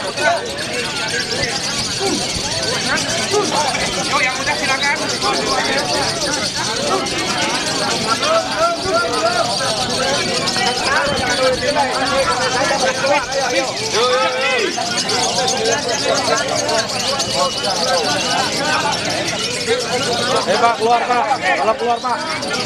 Yuk yang udah silakan. Pak, keluar Pak. Kalau keluar Pak.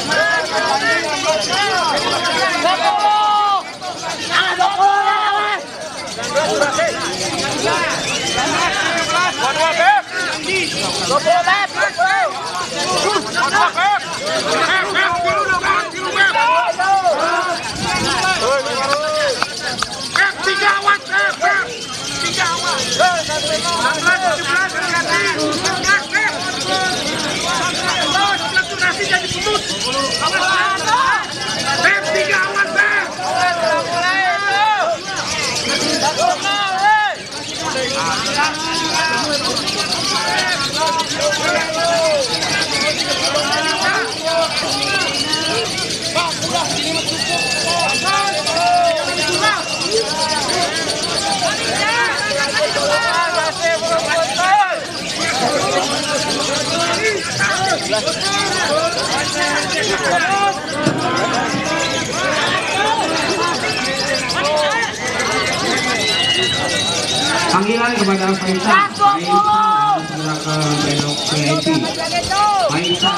Panggilan kepada Faisal. Faisal segera ke belok VIP. Faisal.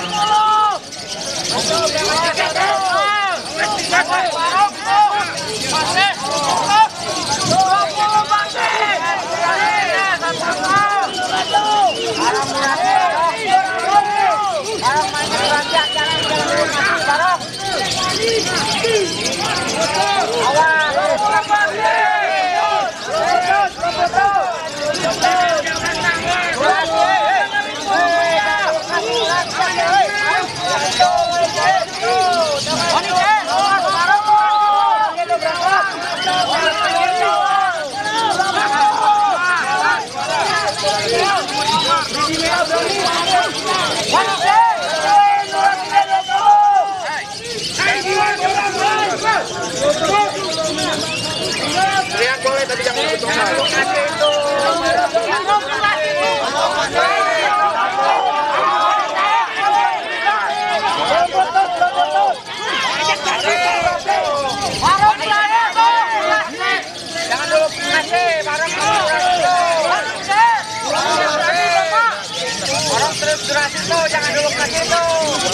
Lihat boleh tapi jangan betul. Jangan dulu kasih, barang terus durasi tuh, jangan dulu kasih tuh.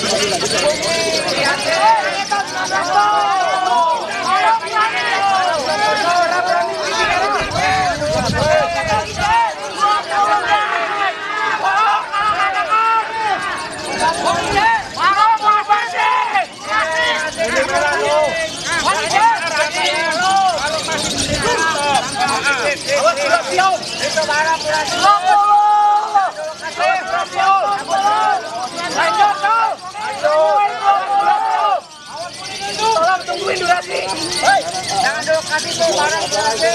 Tolong tungguin durasi. Jangan dulu kasih tuh barang durasi.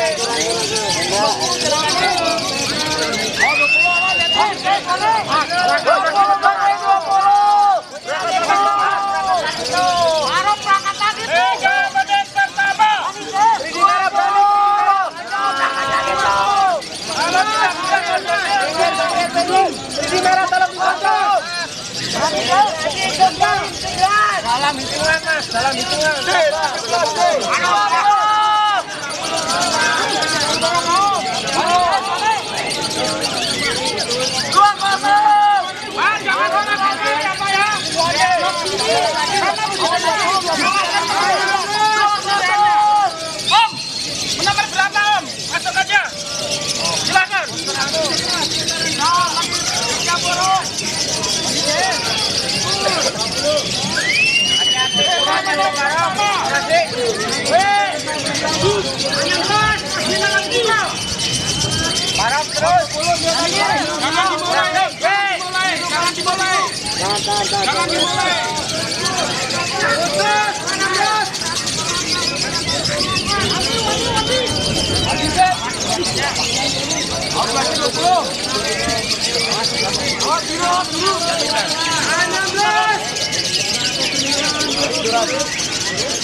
Dalam hitungan mas, dalam hitungan. Om, menambah berapa Om? Masuk aja. Silakan. Barang terus. Jangan dimulai.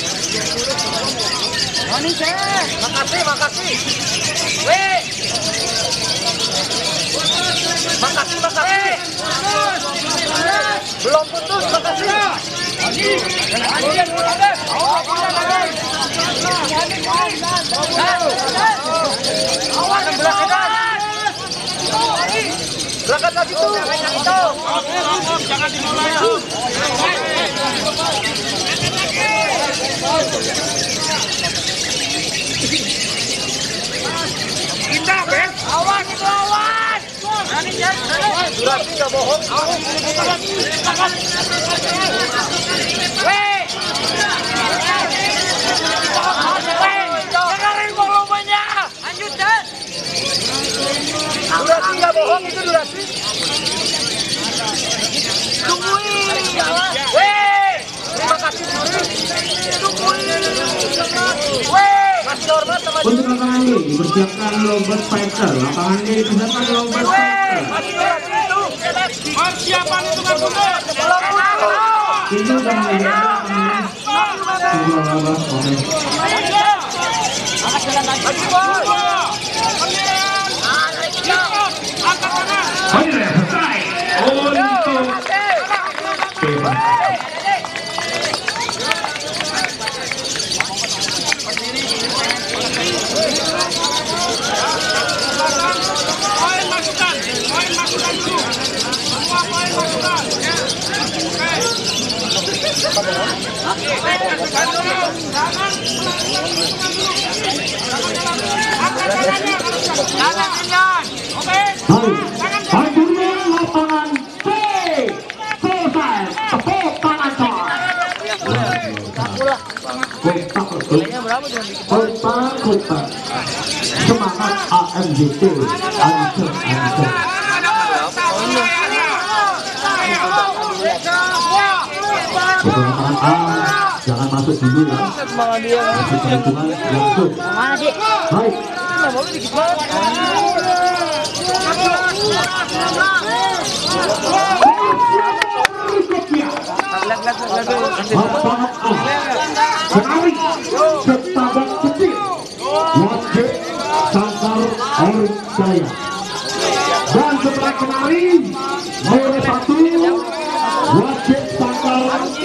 Makasih. Weh. Berangkat lagi tuh. Jangan dimulai. Kita, Ben. Awas itu awas. Durasi nggak bohong. Weh. Dengerin volumenya. Lanjut, Dan. Durasi nggak bohong itu durasi. Tungguin. Weh. Terima kasih. Tungguin. Weh. Masih hormat sama Untuk lapangan D dipersiapkan Robert Fighter. Lapangan D dipersiapkan Robert Fighter. masih durasi itu. Persiapan itu kan benar. Itu dan media lapangan. Oke. Lagi, Bos. Angkat tangan. Baik, selesai. Untuk bebas. Poin masukan dulu. Semua poin masukan. Akhirnya lapangan C selesai. Tepuk tangan coy. Kota semangat AMJT. Lapangan A jangan masuk dulu ya. Masuk perhitungan langsung. Baik. Lapangan A Kenari Setabak Kecil Wajib Sangkar Orin Jaya. Dan setelah Kenari nomor 1 Wajib Sangkar